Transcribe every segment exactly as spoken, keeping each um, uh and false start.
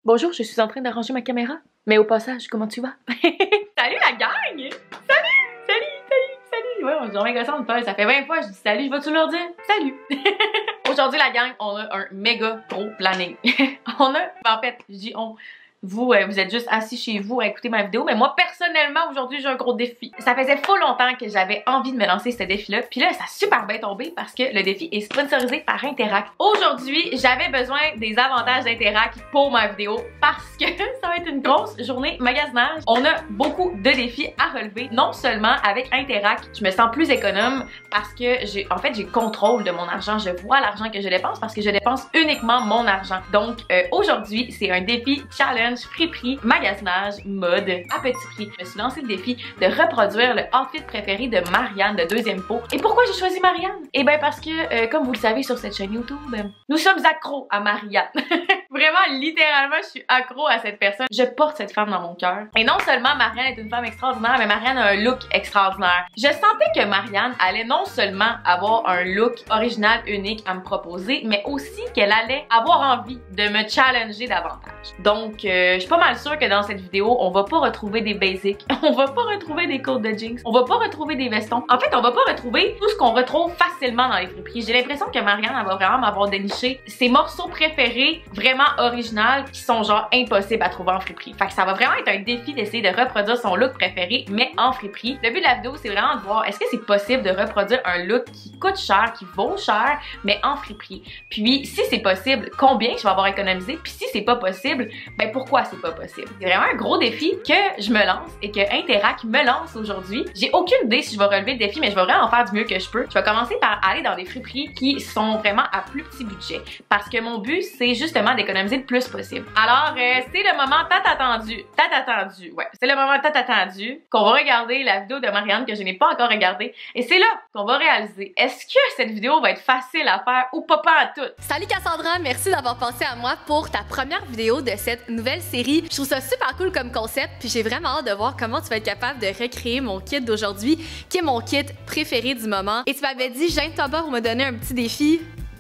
Bonjour, je suis en train d'arranger ma caméra. Mais au passage, comment tu vas? Salut la gang! Salut! Salut, salut, salut! Ouais, on se dit, oh my God, ça me fait, ça fait vingt fois que je dis salut, je vais-tu leur dire? Salut! Aujourd'hui, la gang, on a un méga gros planning. on a, en fait, je dis on... Vous, euh, vous êtes juste assis chez vous à écouter ma vidéo, mais moi, personnellement, aujourd'hui, j'ai un gros défi. Ça faisait faux longtemps que j'avais envie de me lancer ce défi-là, puis là, ça a super bien tombé parce que le défi est sponsorisé par Interact. Aujourd'hui, j'avais besoin des avantages d'Interact pour ma vidéo parce que ça va être une grosse journée magasinage. On a beaucoup de défis à relever, non seulement avec Interact, je me sens plus économe parce que j'ai, en fait, j'ai contrôle de mon argent. Je vois l'argent que je dépense parce que je dépense uniquement mon argent. Donc, euh, aujourd'hui, c'est un défi challenge friperie, magasinage, mode, à petit prix. Je me suis lancé le défi de reproduire le outfit préféré de Marianne de Deuxième Peau. Et pourquoi j'ai choisi Marianne? Eh bien parce que, euh, comme vous le savez sur cette chaîne YouTube, euh, nous sommes accros à Marianne. Vraiment, littéralement, je suis accro à cette personne. Je porte cette femme dans mon cœur. Et non seulement Marianne est une femme extraordinaire, mais Marianne a un look extraordinaire. Je sentais que Marianne allait non seulement avoir un look original, unique à me proposer, mais aussi qu'elle allait avoir envie de me challenger davantage. Donc, euh, je suis pas mal sûre que dans cette vidéo, on va pas retrouver des basics. On va pas retrouver des côtes de jeans. On va pas retrouver des vestons. En fait, on va pas retrouver tout ce qu'on retrouve facilement dans les friperies. J'ai l'impression que Marianne, elle va vraiment m'avoir déniché ses morceaux préférés, vraiment originales, qui sont genre impossibles à trouver en friperie. Fait que ça va vraiment être un défi d'essayer de reproduire son look préféré, mais en friperie. Le but de la vidéo, c'est vraiment de voir est-ce que c'est possible de reproduire un look qui coûte cher, qui vaut cher, mais en friperie. Puis, si c'est possible, combien je vais avoir économisé? Puis si c'est pas possible, ben pourquoi c'est pas possible? C'est vraiment un gros défi que je me lance et que Interact me lance aujourd'hui. J'ai aucune idée si je vais relever le défi, mais je vais vraiment faire du mieux que je peux. Je vais commencer par aller dans des friperies qui sont vraiment à plus petit budget parce que mon but, c'est justement d'économiser le plus possible. Alors, euh, c'est le moment tant attendu, tant attendu, ouais, c'est le moment tant attendu qu'on va regarder la vidéo de Marianne que je n'ai pas encore regardée et c'est là qu'on va réaliser est-ce que cette vidéo va être facile à faire ou pas pas à tout. Salut Cassandra, merci d'avoir pensé à moi pour ta première vidéo de cette nouvelle série. Je trouve ça super cool comme concept, puis j'ai vraiment hâte de voir comment tu vas être capable de recréer mon kit d'aujourd'hui, qui est mon kit préféré du moment. Et tu m'avais dit, gêne-toi pas pour me donner un petit défi.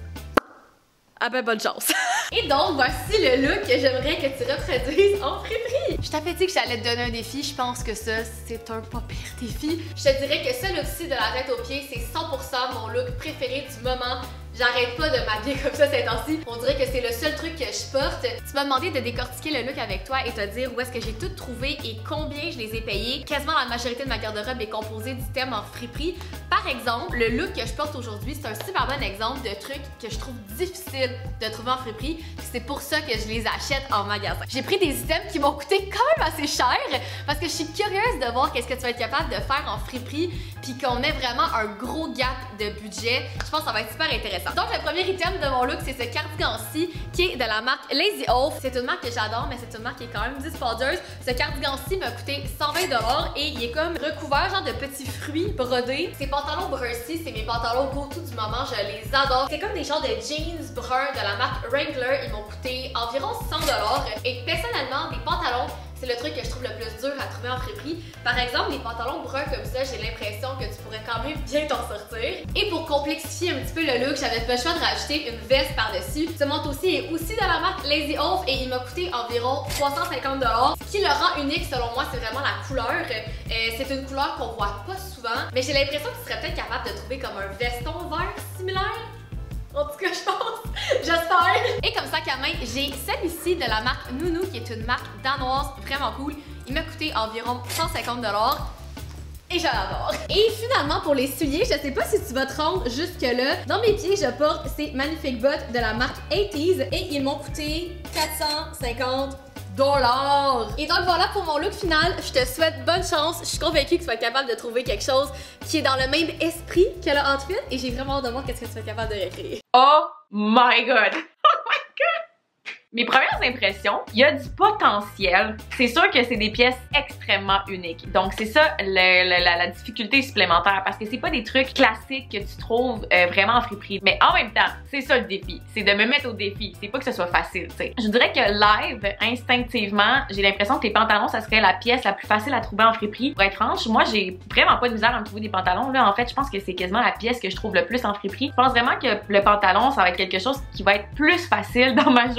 Ah ben bonne chance! Et donc, voici le look que j'aimerais que tu reproduises en friperie! Je t'avais dit que j'allais te donner un défi, je pense que ça, c'est un pas pire défi. Je te dirais que ce look-ci de la tête aux pieds, c'est cent pour cent mon look préféré du moment. J'arrête pas de m'habiller comme ça ces temps-ci. On dirait que c'est le seul truc que je porte. Tu m'as demandé de décortiquer le look avec toi et te dire où est-ce que j'ai tout trouvé et combien je les ai payés. Quasiment la majorité de ma garde-robe est composée d'items en friperie. Par exemple, le look que je porte aujourd'hui, c'est un super bon exemple de truc que je trouve difficile de trouver en friperie. C'est pour ça que je les achète en magasin. J'ai pris des items qui m'ont coûté quand même assez cher parce que je suis curieuse de voir qu'est-ce que tu vas être capable de faire en friperie puis qu'on ait vraiment un gros gap de budget. Je pense que ça va être super intéressant. Donc le premier item de mon look, c'est ce cardigan-ci qui est de la marque Lazy Wolf. C'est une marque que j'adore, mais c'est une marque qui est quand même dispendieuse. Ce cardigan-ci m'a coûté cent vingt dollars et il est comme recouvert genre de petits fruits brodés. Ces pantalons bruns-ci, c'est mes pantalons go-to du moment, je les adore. C'est comme des genres de jeans bruns de la marque Wrangler. Ils m'ont coûté environ cent dollars. Et personnellement, des pantalons, c'est le truc que je trouve le plus dur à trouver en friperie. Par exemple, les pantalons bruns comme ça, j'ai l'impression que tu pourrais quand même bien t'en sortir. Et pour complexifier un petit peu le look, j'avais pas le choix de rajouter une veste par-dessus. Ce manteau aussi est aussi de la marque Lazy Wolf et il m'a coûté environ trois cent cinquante dollars. Ce qui le rend unique selon moi, c'est vraiment la couleur. Euh, c'est une couleur qu'on voit pas souvent, mais j'ai l'impression que tu serais peut-être capable de trouver comme un veston vert similaire. En tout cas, je pense. J'espère. Et comme sac à main, j'ai celui-ci de la marque Nounou, qui est une marque danoise vraiment cool. Il m'a coûté environ cent cinquante dollars. Et je l'adore. Et finalement, pour les souliers, je sais pas si tu vas te rendre jusque-là. Dans mes pieds, je porte ces magnifiques bottes de la marque eighties et ils m'ont coûté quatre cent cinquante dollars. Et donc voilà pour mon look final. Je te souhaite bonne chance. Je suis convaincue que tu vas être capable de trouver quelque chose qui est dans le même esprit que le outfit et j'ai vraiment hâte de voir qu'est-ce que tu vas être capable de recréer. Oh my god! Oh my god! Mes premières impressions, il y a du potentiel. C'est sûr que c'est des pièces extrêmement uniques. Donc c'est ça le, le, la, la difficulté supplémentaire parce que c'est pas des trucs classiques que tu trouves euh, vraiment en friperie. Mais en même temps, c'est ça le défi. C'est de me mettre au défi. C'est pas que ce soit facile, tu sais. Je dirais que live, instinctivement, j'ai l'impression que les pantalons, ça serait la pièce la plus facile à trouver en friperie. Pour être franche, moi j'ai vraiment pas de misère à me trouver des pantalons. Là, en fait, je pense que c'est quasiment la pièce que je trouve le plus en friperie. Je pense vraiment que le pantalon, ça va être quelque chose qui va être plus facile dans ma journée.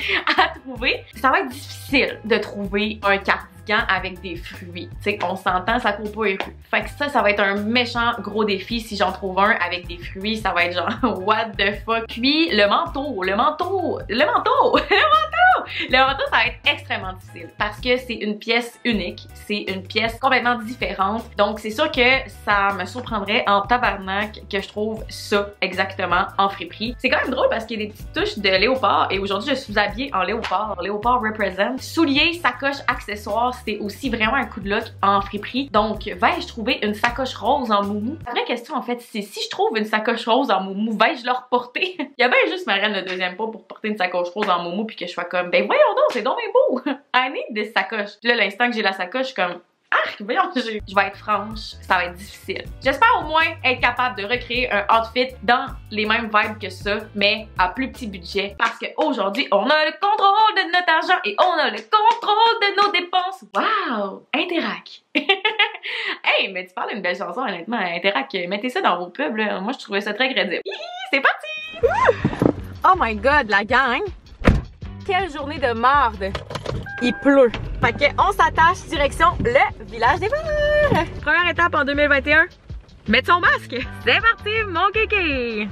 à trouver. Ça va être difficile de trouver un cardigan avec des fruits. Tu sais, on s'entend, ça court pas les rues. Fait que ça, ça va être un méchant gros défi si j'en trouve un avec des fruits. Ça va être genre, what the fuck. Puis, le manteau, le manteau, le manteau, le manteau! Le manteau, ça va être extrêmement difficile parce que c'est une pièce unique. C'est une pièce complètement différente. Donc, c'est sûr que ça me surprendrait en tabarnak que je trouve ça exactement en friperie. C'est quand même drôle parce qu'il y a des petites touches de léopard et aujourd'hui, je suis habillée en léopard. Léopard represent. Souliers, sacoche, accessoires, c'est aussi vraiment un coup de look en friperie. Donc, vais-je trouver une sacoche rose en moumou? La vraie question, en fait, c'est si je trouve une sacoche rose en moumou, vais-je leur porter? Il y a bien juste ma reine de deuxième pas pour porter une sacoche rose en moumou puis que je sois comme, ben voyons donc, c'est donc bien beau! I need des sacoches. Puis là, l'instant que j'ai la sacoche, je suis comme, arc, voyons, je, je vais être franche, ça va être difficile. J'espère au moins être capable de recréer un outfit dans les mêmes vibes que ça, mais à plus petit budget. Parce qu'aujourd'hui, on a le contrôle de notre argent et on a le contrôle de nos dépenses. Wow! Interac! Hey, mais tu parles d'une belle chanson, honnêtement, Interac, mettez ça dans vos pubs, là. Moi, je trouvais ça très crédible. C'est parti! Oh my god, la gang! Quelle journée de marde! Il pleut. Fait que on s'attache direction le village des valeurs. Première étape en deux mille vingt et un, mettre son masque. C'est parti, mon kiki!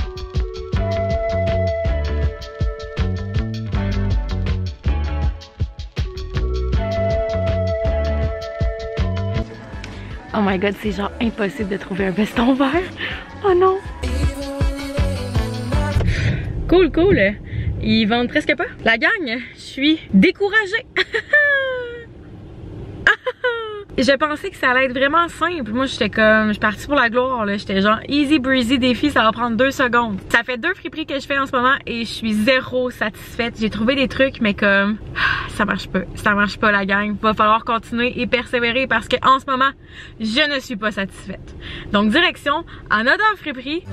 Oh my god, c'est genre impossible de trouver un veston vert. Oh non! Cool, cool. Ils vendent presque pas. La gang, je suis découragée. Je pensais que ça allait être vraiment simple. Moi, j'étais comme, je suis partie pour la gloire, là. J'étais genre easy breezy défi, ça va prendre deux secondes. Ça fait deux friperies que je fais en ce moment et je suis zéro satisfaite. J'ai trouvé des trucs, mais comme, ça marche pas. Ça marche pas, la gang. Va falloir continuer et persévérer parce que en ce moment, je ne suis pas satisfaite. Donc, direction Another Friperie.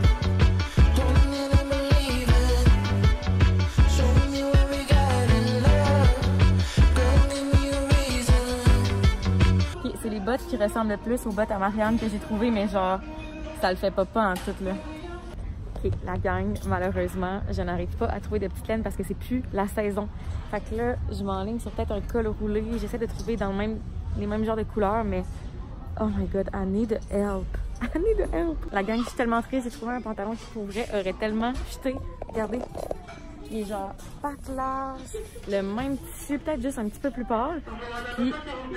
C'est les bottes qui ressemblent le plus aux bottes à Marianne que j'ai trouvées, mais genre, ça le fait pas pas en tout, là. Ok, la gang, malheureusement, je n'arrive pas à trouver de petites laines parce que c'est plus la saison. Fait que là, je m'enligne sur peut-être un col roulé. J'essaie de trouver dans le même, les mêmes genres de couleurs, mais oh my god, I need help. I need help. La gang, je suis tellement triste. J'ai trouvé un pantalon qui, pour vrai, aurait tellement jeté. Regardez. Il est genre patte large, le même tissu, peut-être juste un petit peu plus pâle. Puis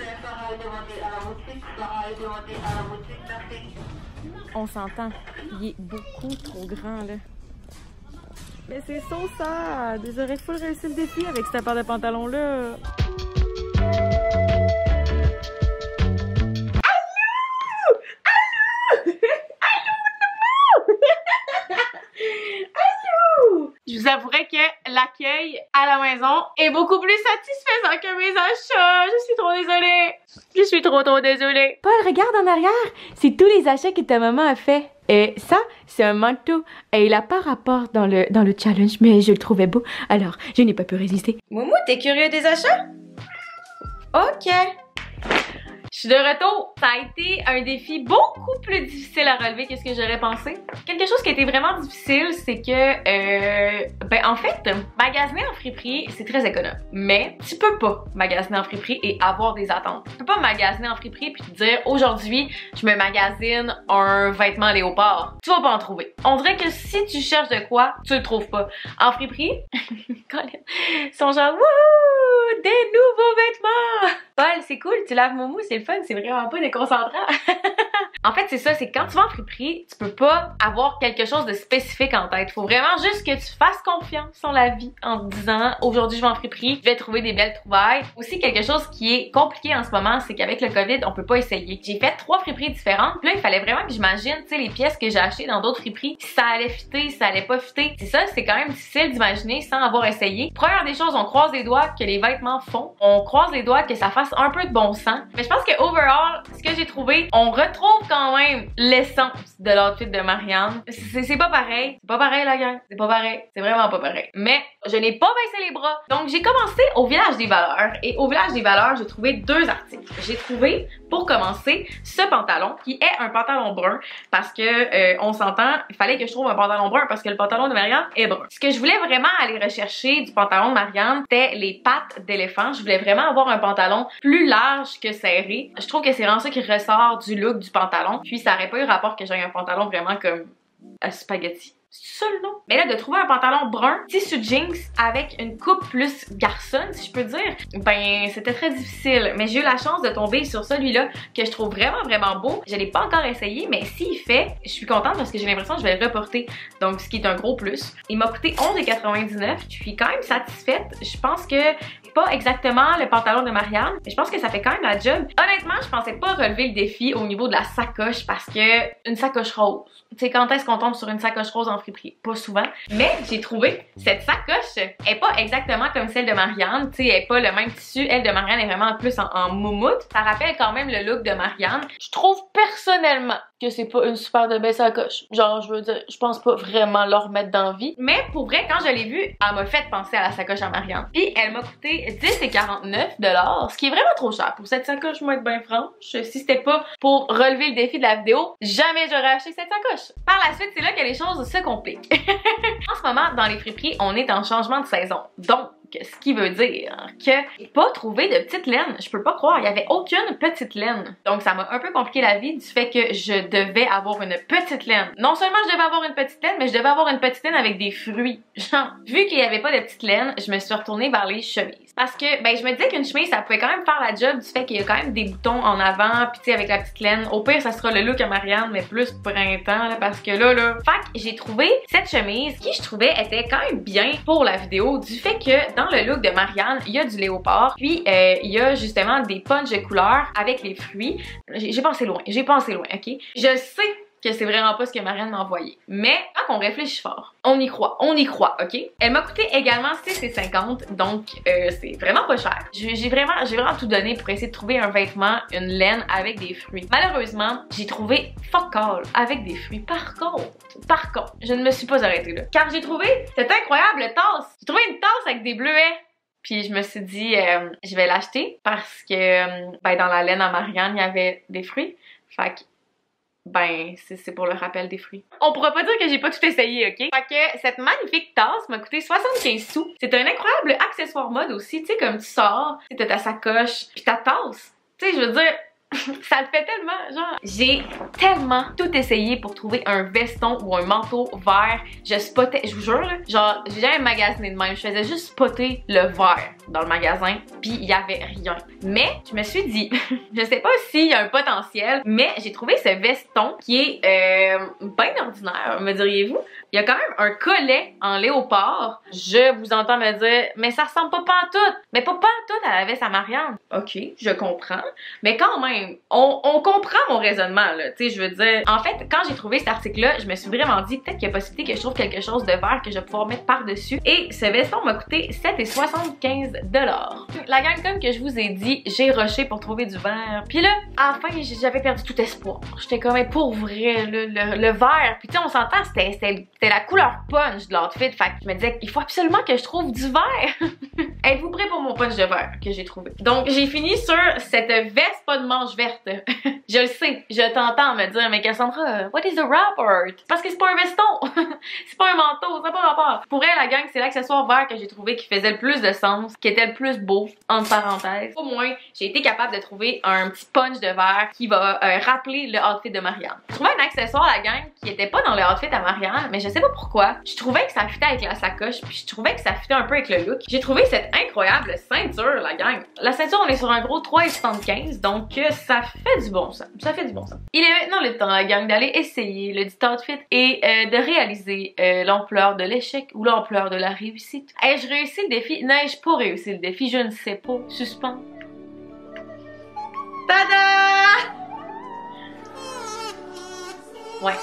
on s'entend, il est beaucoup trop grand là. Mais c'est so sad. J'aurais full réussi le défi avec cette paire de pantalons là. Je vous avouerai que l'accueil à la maison est beaucoup plus satisfaisant que mes achats. Je suis trop désolée. Je suis trop trop désolée. Paul, regarde en arrière. C'est tous les achats que ta maman a fait. Et ça, c'est un manteau. Et il a pas rapport dans le, dans le challenge, mais je le trouvais beau. Alors, je n'ai pas pu résister. Moumou, t'es curieux des achats? Ok. Je suis de retour. Ça a été un défi beaucoup plus difficile à relever que ce que j'aurais pensé. Quelque chose qui a été vraiment difficile, c'est que, euh, ben en fait, magasiner en friperie, c'est très économe. Mais tu peux pas magasiner en friperie et avoir des attentes. Tu peux pas magasiner en friperie puis te dire, aujourd'hui, je me magasine un vêtement léopard. Tu vas pas en trouver. On dirait que si tu cherches de quoi, tu le trouves pas. En friperie, ils sont genre, wouh, des nouveaux vêtements! Paul, c'est cool, tu laves Moumou, c'est le fun, c'est vraiment pas déconcentrant. En fait, c'est ça, c'est que quand tu vas en friperie, tu peux pas avoir quelque chose de spécifique en tête. Faut vraiment juste que tu fasses confiance en la vie en te disant, aujourd'hui je vais en friperie, je vais trouver des belles trouvailles. Aussi, quelque chose qui est compliqué en ce moment, c'est qu'avec le COVID, on peut pas essayer. J'ai fait trois friperies différentes, puis là, il fallait vraiment que j'imagine, tu sais, les pièces que j'ai achetées dans d'autres friperies, si ça allait fitter, si ça allait pas fitter. C'est ça, c'est quand même difficile d'imaginer sans avoir essayé. Première des choses, on croise les doigts que les vêtements font. On croise les doigts que ça fasse un peu de bon sens. Mais je pense que overall, ce que j'ai trouvé, on retrouve quand même l'essence de l'outfit de Marianne. C'est pas pareil. C'est pas pareil, la gang. C'est pas pareil. C'est vraiment pas pareil. Mais je n'ai pas baissé les bras. Donc, j'ai commencé au village des valeurs. Et au village des valeurs, j'ai trouvé deux articles. J'ai trouvé pour commencer ce pantalon qui est un pantalon brun parce que euh, on s'entend, il fallait que je trouve un pantalon brun parce que le pantalon de Marianne est brun. Ce que je voulais vraiment aller rechercher du pantalon de Marianne, c'était les pattes d'éléphant. Je voulais vraiment avoir un pantalon plus large que serré. Je trouve que c'est vraiment ça qui ressort du look du pantalon. Puis ça aurait pas eu rapport que j'aie un pantalon vraiment comme à spaghetti. C'est ça le nom? Mais là, de trouver un pantalon brun, tissu jeans, avec une coupe plus garçonne, si je peux dire, ben c'était très difficile. Mais j'ai eu la chance de tomber sur celui-là, que je trouve vraiment, vraiment beau. Je l'ai pas encore essayé, mais s'il fait, je suis contente parce que j'ai l'impression que je vais le reporter. Donc, ce qui est un gros plus. Il m'a coûté onze quatre-vingt-dix-neuf. Je suis quand même satisfaite. Je pense que pas exactement le pantalon de Marianne, mais je pense que ça fait quand même la job. Honnêtement, je pensais pas relever le défi au niveau de la sacoche parce que une sacoche rose. Tu sais, quand est-ce qu'on tombe sur une sacoche rose en friperie? Pas souvent. Mais j'ai trouvé cette sacoche est pas exactement comme celle de Marianne. Tu sais, elle est pas le même tissu. Elle de Marianne est vraiment plus en, en moumoute. Ça rappelle quand même le look de Marianne. Je trouve personnellement que c'est pas une super de belle sacoche. Genre, je veux dire, je pense pas vraiment leur mettre d'envie. Mais pour vrai, quand je l'ai vue, elle m'a fait penser à la sacoche à Marianne. Puis elle m'a coûté dix quarante-neuf dollars, ce qui est vraiment trop cher pour cette sacoche, moi être bien franche. Si c'était pas pour relever le défi de la vidéo, jamais j'aurais acheté cette sacoche. Par la suite, c'est là que les choses se compliquent. En ce moment, dans les friperies, on est en changement de saison. Donc, ce qui veut dire que j'ai pas trouvé de petite laine. Je peux pas croire, il y avait aucune petite laine. Donc ça m'a un peu compliqué la vie du fait que je devais avoir une petite laine. Non seulement je devais avoir une petite laine, mais je devais avoir une petite laine avec des fruits. Genre, vu qu'il y avait pas de petite laine, je me suis retournée vers les chemises. Parce que, ben, je me disais qu'une chemise, ça pouvait quand même faire la job du fait qu'il y a quand même des boutons en avant, pis tu sais, avec la petite laine. Au pire, ça sera le look à Marianne, mais plus printemps, là, parce que là, là. Fait que j'ai trouvé cette chemise qui, je trouvais, était quand même bien pour la vidéo, du fait que dans le look de Marianne, il y a du léopard, puis euh, il y a justement des punches de couleurs avec les fruits. J'ai pensé loin, j'ai pensé loin, ok? Je sais que c'est vraiment pas ce que Marianne m'a envoyé. Mais quand on réfléchit fort, on y croit, on y croit, ok? Elle m'a coûté également six cinquante, donc euh, c'est vraiment pas cher. J'ai vraiment, j'ai vraiment tout donné pour essayer de trouver un vêtement, une laine avec des fruits. Malheureusement, j'ai trouvé fuck all avec des fruits. Par contre, par contre, je ne me suis pas arrêtée là. Car j'ai trouvé cette incroyable tasse. J'ai trouvé une tasse avec des bleuets. Puis je me suis dit, euh, je vais l'acheter parce que euh, ben, dans la laine à Marianne, il y avait des fruits. Fait que ben, c'est pour le rappel des fruits. On pourra pas dire que j'ai pas tout essayé, ok? Fait que cette magnifique tasse m'a coûté soixante-quinze sous. C'est un incroyable accessoire mode aussi, tu sais, comme tu sors, tu sais, t'as ta sacoche, puis ta tasse. Tu sais, je veux dire, ça le fait tellement, genre. J'ai tellement tout essayé pour trouver un veston ou un manteau vert. Je spottais, je vous jure, là, genre, j'ai jamais magasiné de même. Je faisais juste spotter le vert dans le magasin, puis il y avait rien. Mais je me suis dit, je sais pas s'il y a un potentiel, mais j'ai trouvé ce veston qui est euh, bien ordinaire, me diriez-vous. Il y a quand même un collet en léopard. Je vous entends me dire, mais ça ressemble pas pantoute. Mais pas pantoute à la veste à Marianne. Ok, je comprends. Mais quand même, on, on comprend mon raisonnement, là. Tu sais, je veux dire, en fait, quand j'ai trouvé cet article-là, je me suis vraiment dit, peut-être qu'il y a possibilité que je trouve quelque chose de vert que je vais pouvoir mettre par-dessus. Et ce veston m'a coûté sept soixante-quinze dollars. La gang, comme que je vous ai dit, j'ai rushé pour trouver du vert. Puis là, à la fin, j'avais perdu tout espoir. J'étais comme, mais pour vrai, le, le, le vert. Puis tu sais, on s'entend, c'était C'était la couleur punch de l'outfit, fait que je me disais il faut absolument que je trouve du vert. Êtes-vous prêts pour mon punch de vert que j'ai trouvé? Donc j'ai fini sur cette veste pas de manche verte. Je le sais, je t'entends me dire mais Cassandra, what is the rapport? Parce que c'est pas un veston, c'est pas un manteau, ça n'a pas rapport. Pour elle, la gang, c'est l'accessoire vert que j'ai trouvé qui faisait le plus de sens, qui était le plus beau, entre parenthèses. Au moins, j'ai été capable de trouver un petit punch de vert qui va euh, rappeler le outfit de Marianne. Je trouvais un accessoire, la gang, qui était pas dans le outfit à Marianne, mais je sais pas pourquoi. Je trouvais que ça fitait avec la sacoche, puis je trouvais que ça fitait un peu avec le look. J'ai trouvé cette incroyable ceinture, la gang. La ceinture, on est sur un gros trois soixante-quinze, donc euh, ça fait du bon sens. Ça fait du bon sens. Il est maintenant le temps, la gang, d'aller essayer le dit outfit et euh, de réaliser euh, l'ampleur de l'échec ou l'ampleur de la réussite. Ai-je réussi le défi? N'ai-je pas réussi le défi? Je ne sais pas. Suspens. Tada! Ouais.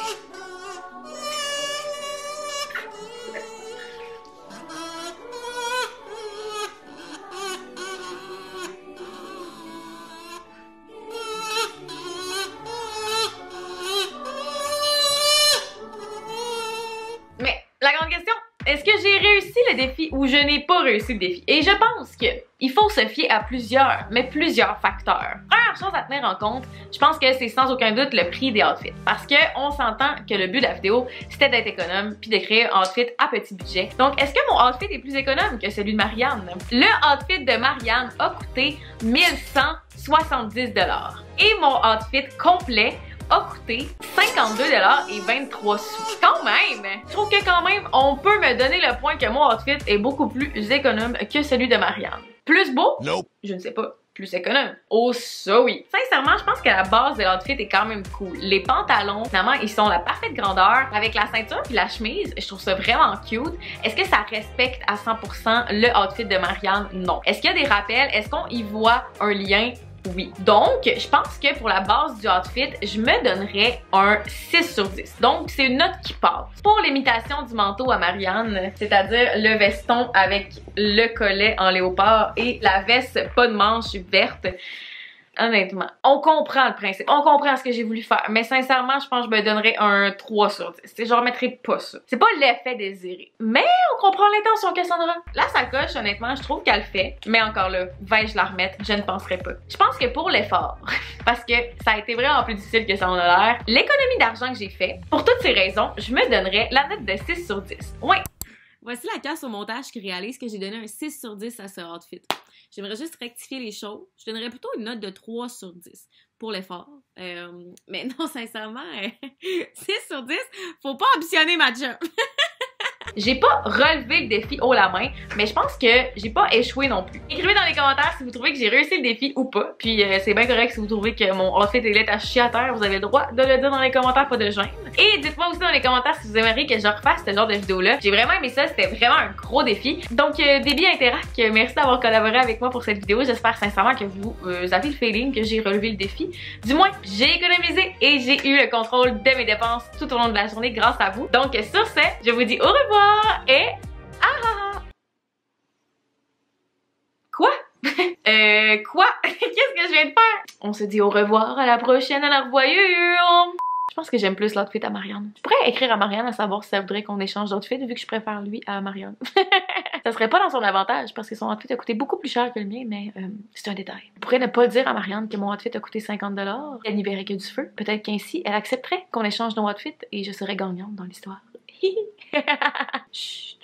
Mais la grande question, est-ce que j'ai réussi le défi ou je n'ai pas réussi le défi. Et je pense que il faut se fier à plusieurs, mais plusieurs facteurs. Première chose à tenir en compte, je pense que c'est sans aucun doute le prix des outfits. Parce que on s'entend que le but de la vidéo, c'était d'être économe puis de créer un outfit à petit budget. Donc, est-ce que mon outfit est plus économe que celui de Marianne? Le outfit de Marianne a coûté mille cent soixante-dix dollars. Et mon outfit complet a coûté cinquante-deux dollars et vingt-trois sous. Quand même! Je trouve que quand même, on peut me donner le point que mon outfit est beaucoup plus économe que celui de Marianne. Plus beau? Nope. Je ne sais pas. Plus économe. Oh ça oui! Sincèrement, je pense que la base de l'outfit est quand même cool. Les pantalons, finalement, ils sont la parfaite grandeur. Avec la ceinture puis la chemise, je trouve ça vraiment cute. Est-ce que ça respecte à cent pour cent le outfit de Marianne? Non. Est-ce qu'il y a des rappels? Est-ce qu'on y voit un lien? Oui. Donc, je pense que pour la base du outfit, je me donnerais un six sur dix. Donc, c'est une note qui passe. Pour l'imitation du manteau à Marianne, c'est-à-dire le veston avec le collet en léopard et la veste pas de manches verte, honnêtement, on comprend le principe, on comprend ce que j'ai voulu faire, mais sincèrement, je pense que je me donnerais un trois sur dix. Je ne remettrais pas ça. C'est pas l'effet désiré, mais on comprend l'intention, Cassandra. La sacoche, honnêtement, je trouve qu'elle fait, mais encore là, vais-je la remettre? Je ne penserais pas. Je pense que pour l'effort, parce que ça a été vraiment plus difficile que ça en a l'air, l'économie d'argent que j'ai fait, pour toutes ces raisons, je me donnerais la note de six sur dix. Ouais. Voici la casse au montage qui réalise que j'ai donné un six sur dix à ce outfit. J'aimerais juste rectifier les choses. Je donnerais plutôt une note de trois sur dix pour l'effort. Euh, mais non, sincèrement, six sur dix, faut pas ambitionner ma job. J'ai pas relevé le défi haut la main, mais je pense que j'ai pas échoué non plus. Écrivez dans les commentaires si vous trouvez que j'ai réussi le défi ou pas. Puis euh, c'est bien correct si vous trouvez que mon outfit est laid à chier à terre, vous avez le droit de le dire dans les commentaires, pas de gêne. Et dites-moi aussi dans les commentaires si vous aimeriez que je refasse ce genre de vidéo-là. J'ai vraiment aimé ça, c'était vraiment un gros défi. Donc euh, Déby Interact, merci d'avoir collaboré avec moi pour cette vidéo. J'espère sincèrement que vous euh, avez le feeling que j'ai relevé le défi. Du moins, j'ai économisé et j'ai eu le contrôle de mes dépenses tout au long de la journée grâce à vous. Donc sur ce, je vous dis au revoir et ah ah ah. Quoi? euh quoi? Qu'est-ce que je viens de faire? On se dit au revoir, à la prochaine, à la revoyure. Je pense que j'aime plus l'outfit à Marianne. Je pourrais écrire à Marianne à savoir si ça voudrait qu'on échange d'outfit vu que je préfère lui à Marianne. Ça serait pas dans son avantage parce que son outfit a coûté beaucoup plus cher que le mien, mais euh, c'est un détail. Je pourrais ne pas dire à Marianne que mon outfit a coûté cinquante dollars. Elle n'y verrait que du feu. Peut-être qu'ainsi, elle accepterait qu'on échange nos outfits et je serais gagnante dans l'histoire. Chut.